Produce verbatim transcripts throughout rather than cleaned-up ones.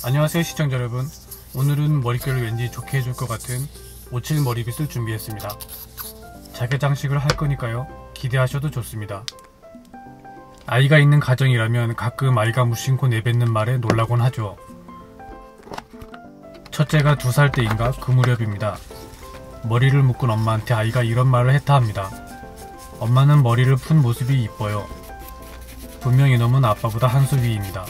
안녕하세요 시청자 여러분, 오늘은 머릿결을 왠지 좋게 해줄 것 같은 오칠 머리빗을 준비했습니다. 자개 장식을 할 거니까요, 기대하셔도 좋습니다. 아이가 있는 가정이라면 가끔 아이가 무심코 내뱉는 말에 놀라곤 하죠. 첫째가 두 살 때인가 그 무렵입니다. 머리를 묶은 엄마한테 아이가 이런 말을 했다 합니다. 엄마는 머리를 푼 모습이 이뻐요. 분명 이놈은 아빠보다 한 수 위입니다.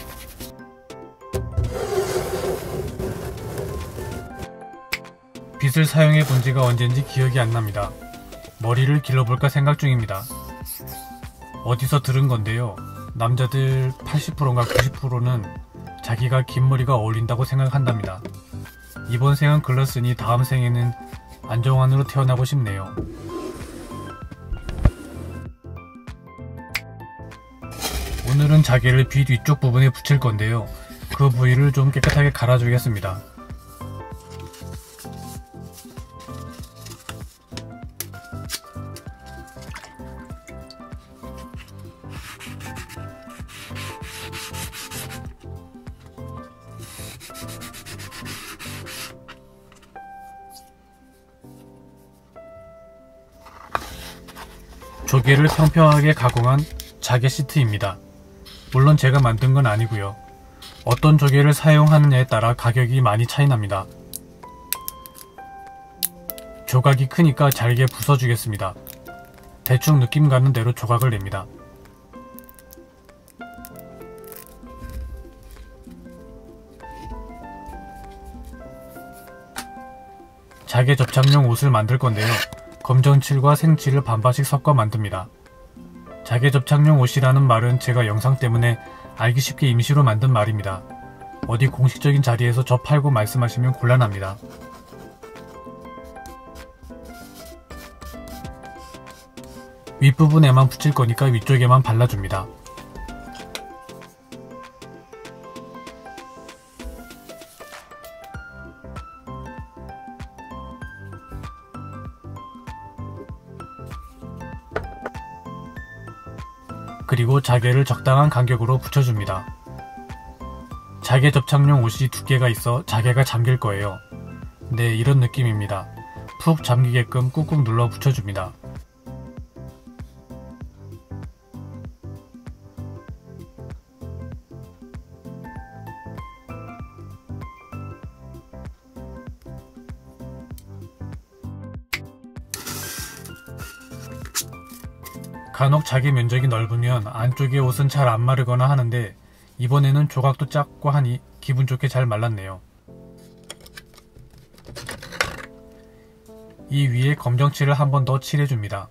빗을 사용해 본 지가 언젠지 기억이 안 납니다. 머리를 길러볼까 생각 중입니다. 어디서 들은 건데요, 남자들 팔십 퍼센트인가 구십 퍼센트는 자기가 긴 머리가 어울린다고 생각한답니다. 이번 생은 글렀으니 다음 생에는 안정환으로 태어나고 싶네요. 오늘은 자개를 빗 위쪽 부분에 붙일 건데요, 그 부위를 좀 깨끗하게 갈아주겠습니다. 조개를 평평하게 가공한 자개 시트입니다. 물론 제가 만든 건 아니고요. 어떤 조개를 사용하느냐에 따라 가격이 많이 차이납니다. 조각이 크니까 잘게 부숴주겠습니다. 대충 느낌 가는 대로 조각을 냅니다. 자개 접착용 옷을 만들 건데요, 검정칠과 생칠을 반반씩 섞어 만듭니다. 자개 접착용 옷이라는 말은 제가 영상 때문에 알기 쉽게 임시로 만든 말입니다. 어디 공식적인 자리에서 저 팔고 말씀하시면 곤란합니다. 윗부분에만 붙일 거니까 위쪽에만 발라줍니다. 그리고 자개를 적당한 간격으로 붙여줍니다. 자개 접착용 옷이 두께가 있어 자개가 잠길 거예요. 네, 이런 느낌입니다. 푹 잠기게끔 꾹꾹 눌러 붙여줍니다. 간혹 자개 면적이 넓으면 안쪽의 옷은 잘 안 마르거나 하는데 이번에는 조각도 작고 하니 기분 좋게 잘 말랐네요. 이 위에 검정칠을 한 번 더 칠해줍니다.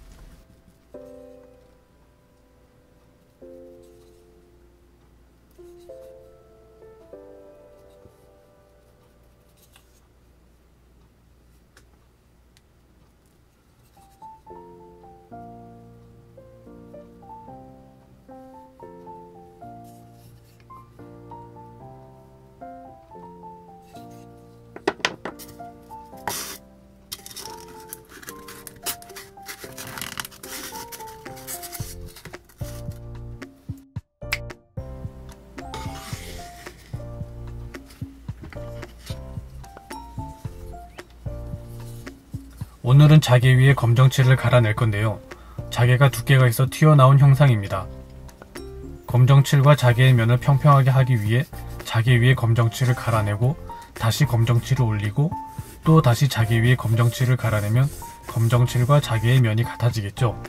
오늘은 자개 위에 검정칠을 갈아낼 건데요, 자개가 두께가 있어 튀어나온 형상입니다. 검정칠과 자개의 면을 평평하게 하기 위해 자개 위에 검정칠을 갈아내고 다시 검정칠을 올리고 또 다시 자개 위에 검정칠을 갈아내면 검정칠과 자개의 면이 같아지겠죠.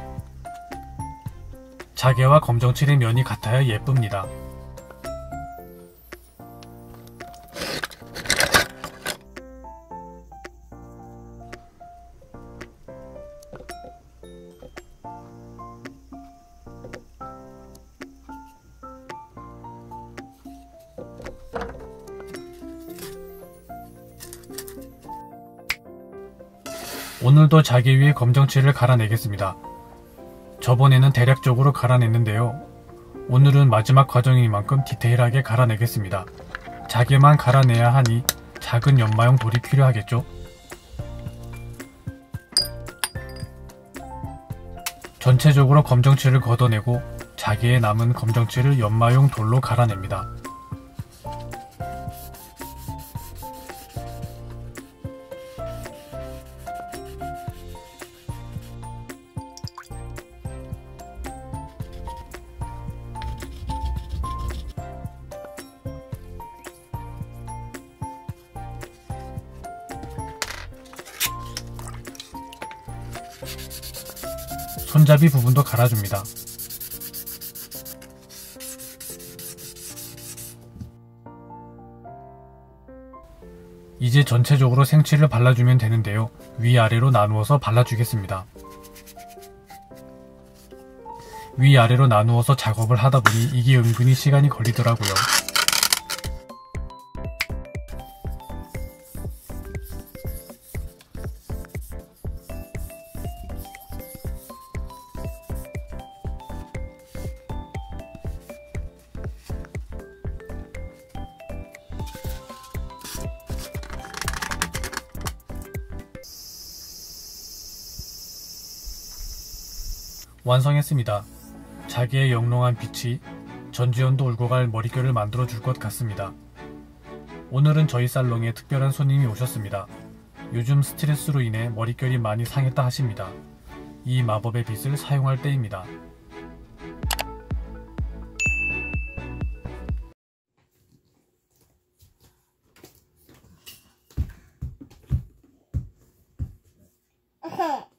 자개와 검정칠의 면이 같아야 예쁩니다. 오늘도 자개 위에 검정칠을 갈아내겠습니다. 저번에는 대략적으로 갈아냈는데요, 오늘은 마지막 과정이니만큼 디테일하게 갈아내겠습니다. 자개만 갈아내야 하니 작은 연마용 돌이 필요하겠죠? 전체적으로 검정칠을 걷어내고 자개에 남은 검정칠을 연마용 돌로 갈아냅니다. 손잡이 부분도 갈아줍니다. 이제 전체적으로 생칠을 발라주면 되는데요. 위아래로 나누어서 발라주겠습니다. 위아래로 나누어서 작업을 하다보니 이게 은근히 시간이 걸리더라고요. 완성했습니다. 자기의 영롱한 빛이 전지현도 울고 갈 머릿결을 만들어 줄 것 같습니다. 오늘은 저희 살롱에 특별한 손님이 오셨습니다. 요즘 스트레스로 인해 머릿결이 많이 상했다 하십니다. 이 마법의 빛을 사용할 때입니다. 어허.